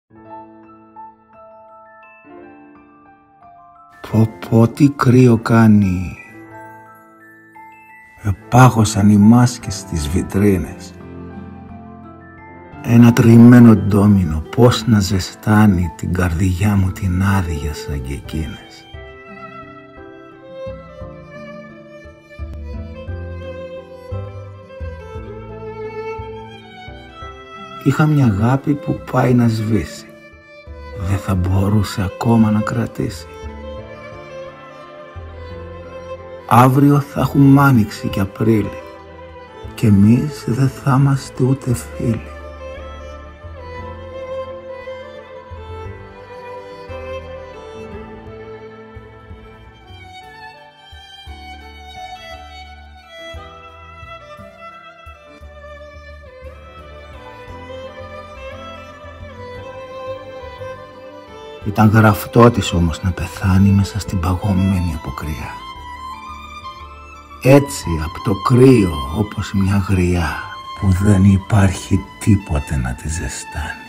Πω τι κρύο κάνει. Επάγωσαν οι μάσκες στις βιτρίνες. Ένα τριμμένο ντόμινο πώς να ζεστάνει την καρδιά μου την άδεια σαν και εκείνες. Είχα μια αγάπη που πάει να σβήσει. Δεν θα μπορούσε ακόμα να κρατήσει. Αύριο θα έχουμε Άνοιξη και Απρίλη και εμείς δεν θα είμαστε ούτε φίλοι. Ήταν γραφτό της όμως να πεθάνει μέσα στην παγωμένη αποκριά. Έτσι από το κρύο όπως μια γριά που δεν υπάρχει τίποτε να τη ζεστάνει.